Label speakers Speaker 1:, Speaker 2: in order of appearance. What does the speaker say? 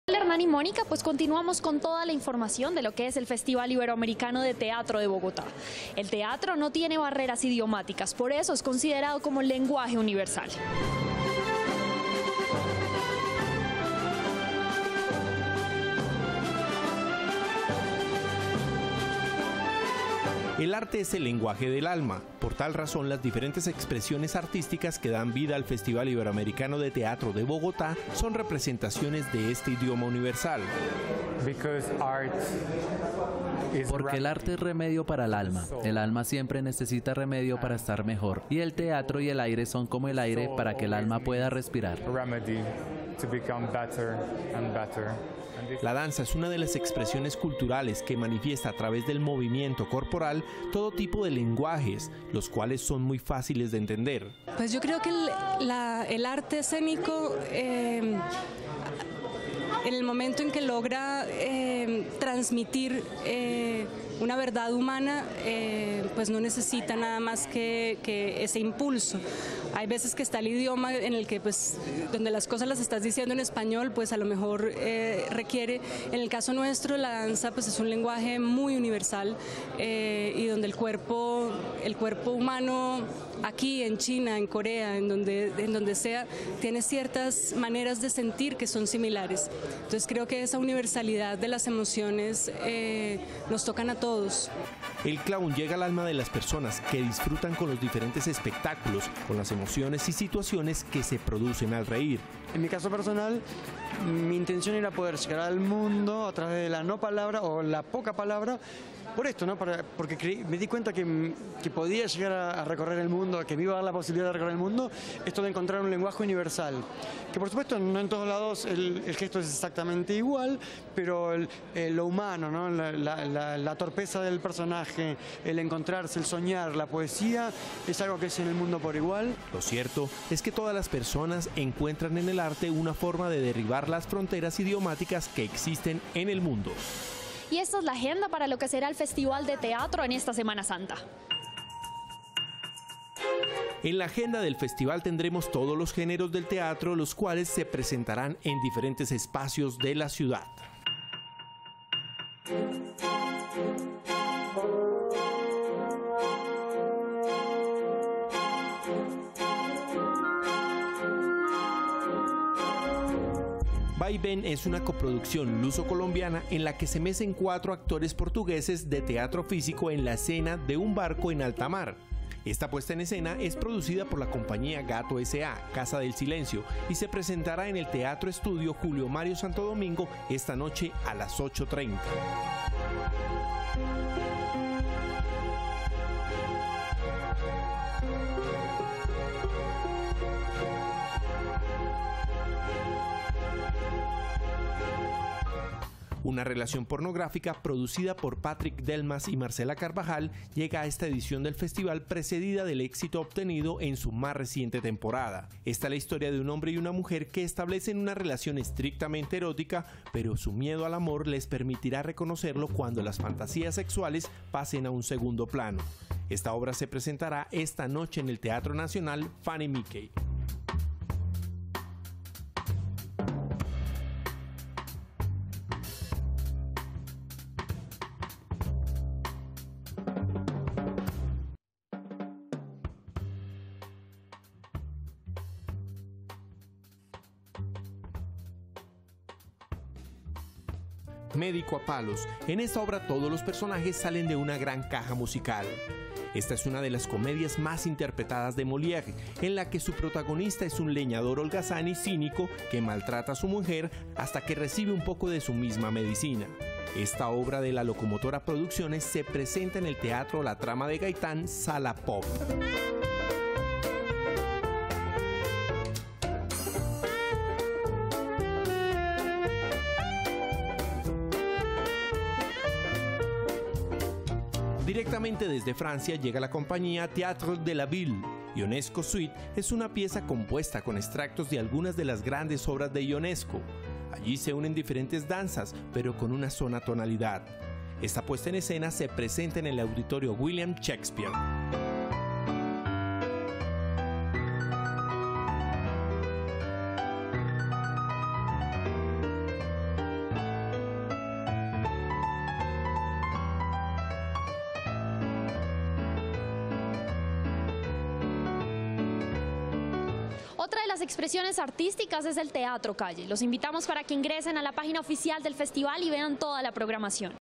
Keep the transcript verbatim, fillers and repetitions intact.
Speaker 1: Hernán y Mónica, pues continuamos con toda la información de lo que es el Festival Iberoamericano de Teatro de Bogotá. El teatro no tiene barreras idiomáticas, por eso es considerado como lenguaje universal.
Speaker 2: El arte es el lenguaje del alma. Por tal razón, las diferentes expresiones artísticas que dan vida al Festival Iberoamericano de Teatro de Bogotá son representaciones de este idioma universal.
Speaker 3: Porque el arte es remedio para el alma. El alma siempre necesita remedio para estar mejor. Y el teatro y el aire son como el aire para que el alma pueda respirar.
Speaker 2: La danza es una de las expresiones culturales que manifiesta a través del movimiento corporal todo tipo de lenguajes, los cuales son muy fáciles de entender.
Speaker 4: Pues yo creo que el, la, el arte escénico, eh, en el momento en que logra eh, transmitir eh, una verdad humana, eh, pues no necesita nada más que, que ese impulso. Hay veces que está el idioma en el que, pues, donde las cosas las estás diciendo en español, pues a lo mejor eh, requiere, en el caso nuestro, la danza pues es un lenguaje muy universal eh, y donde el cuerpo, el cuerpo humano, aquí en China, en Corea, en donde, en donde sea, tiene ciertas maneras de sentir que son similares. Entonces creo que esa universalidad de las emociones eh, nos tocan a todos.
Speaker 2: El clown llega al alma de las personas que disfrutan con los diferentes espectáculos, con las emociones y situaciones que se producen al reír.
Speaker 5: En mi caso personal, mi intención era poder llegar al mundo a través de la no palabra o la poca palabra, por esto, ¿no? Para, porque creí, me di cuenta que, que podía llegar a, a recorrer el mundo, que me iba a dar la posibilidad de recorrer el mundo, esto de encontrar un lenguaje universal. Que por supuesto no en todos lados el, el gesto es exactamente igual, pero el, el, lo humano, ¿no? la, la, la, la torpeza del personaje, el encontrarse, el soñar, la poesía, es algo que es en el mundo por igual.
Speaker 2: Lo cierto es que todas las personas encuentran en el arte una forma de derribar las fronteras idiomáticas que existen en el mundo.
Speaker 1: Y esta es la agenda para lo que será el Festival de Teatro en esta Semana Santa.
Speaker 2: En la agenda del festival tendremos todos los géneros del teatro, los cuales se presentarán en diferentes espacios de la ciudad. Vaivén es una coproducción luso-colombiana en la que se mecen cuatro actores portugueses de teatro físico en la escena de un barco en alta mar. Esta puesta en escena es producida por la compañía Gato S A, Casa del Silencio, y se presentará en el Teatro Estudio Julio Mario Santo Domingo esta noche a las ocho treinta. Una relación pornográfica producida por Patrick Delmas y Marcela Carvajal llega a esta edición del festival precedida del éxito obtenido en su más reciente temporada. Esta es la historia de un hombre y una mujer que establecen una relación estrictamente erótica, pero su miedo al amor les permitirá reconocerlo cuando las fantasías sexuales pasen a un segundo plano. Esta obra se presentará esta noche en el Teatro Nacional Fanny Mickey. Médico a palos. En esta obra todos los personajes salen de una gran caja musical. Esta es una de las comedias más interpretadas de Molière, en la que su protagonista es un leñador holgazán y cínico que maltrata a su mujer hasta que recibe un poco de su misma medicina. Esta obra de la Locomotora Producciones se presenta en el Teatro La Trama de Gaitán, Sala Pop. Directamente desde Francia llega la compañía Théâtre de la Ville. Ionesco Suite es una pieza compuesta con extractos de algunas de las grandes obras de Ionesco. Allí se unen diferentes danzas, pero con una sola tonalidad. Esta puesta en escena se presenta en el Auditorio William Shakespeare.
Speaker 1: Otra de las expresiones artísticas es el teatro calle. Los invitamos para que ingresen a la página oficial del festival y vean toda la programación.